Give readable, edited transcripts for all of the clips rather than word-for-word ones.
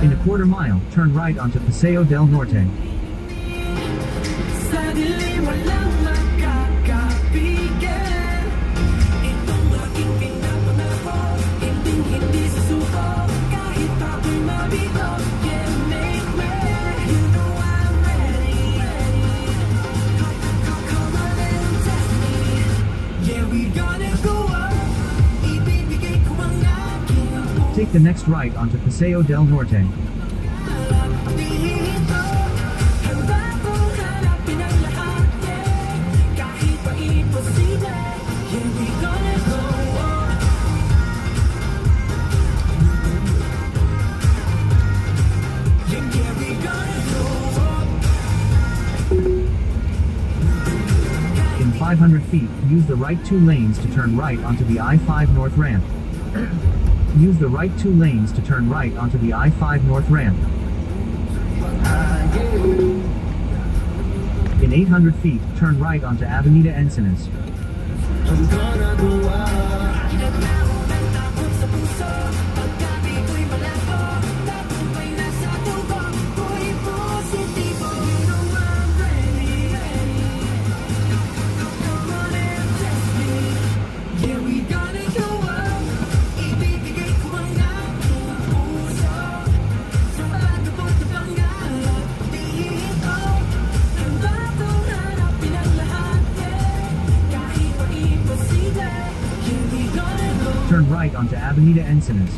In a quarter mile, turn right onto Paseo del Norte. Take the next right onto Paseo del Norte. In 500 feet, use the right 2 lanes to turn right onto the I-5 North ramp. Use the right 2 lanes to turn right onto the I-5 North ramp. In 800 feet, turn right onto Avenida Encinas. Turn right onto Avenida Encinas.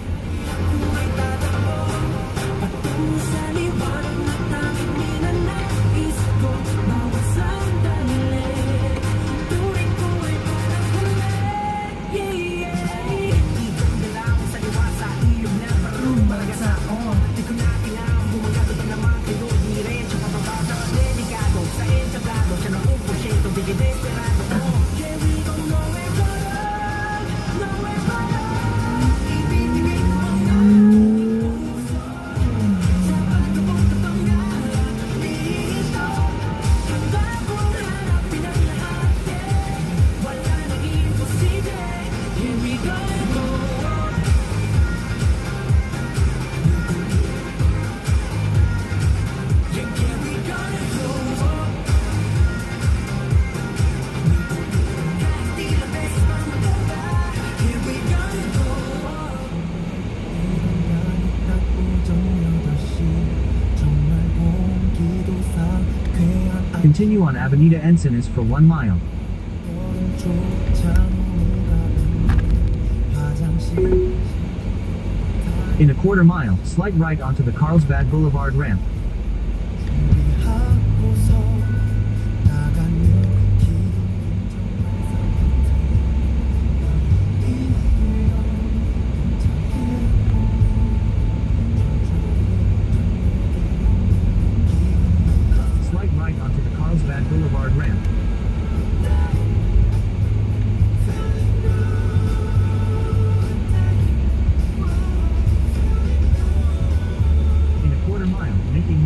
Continue on Avenida Encinas for 1 mile. In a quarter mile, slight right onto the Carlsbad Boulevard ramp. Carlsbad Boulevard ramp. In a quarter mile, making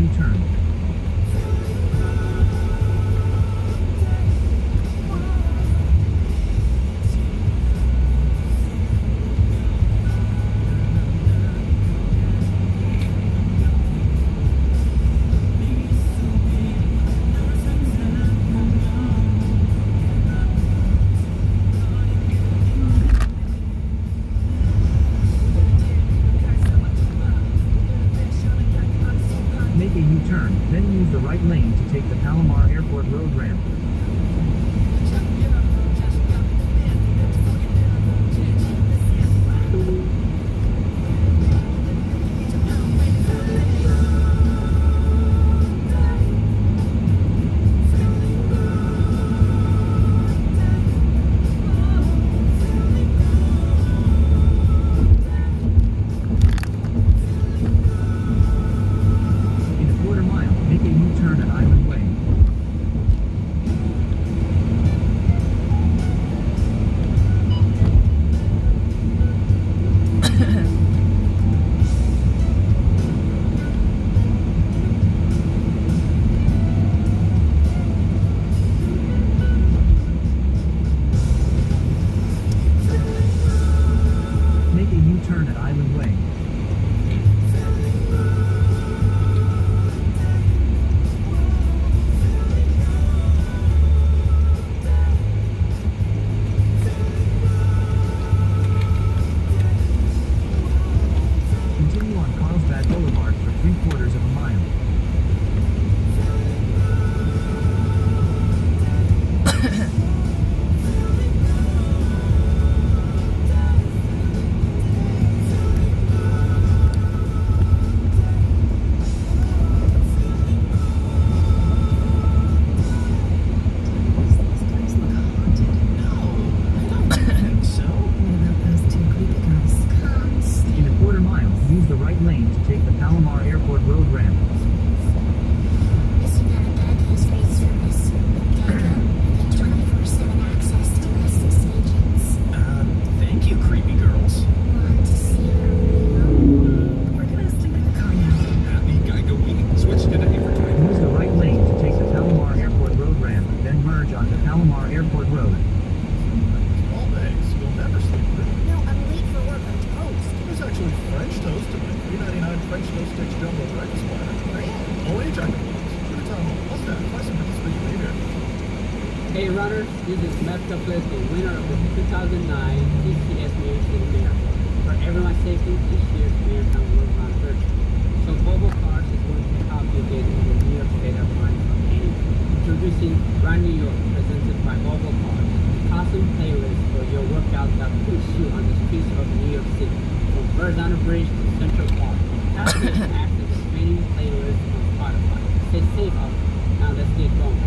This is Mepta Bliss, the winner of the 2009 TCS Music Marathon. For everyone's safety, this year's marathon will run virtual. So Volvo Cars is going to help you get into the New York State of mind from anywhere. Introducing Brand New York, presented by Volvo Cars, a custom playlist for your workout that puts you on the streets of New York City, from Verrazano Bridge to Central Park. Have this active training playlist on Spotify. Stay safe out there. Now let's get going.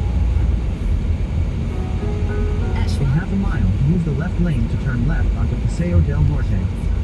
In half a mile, use the left lane to turn left onto Paseo del Norte.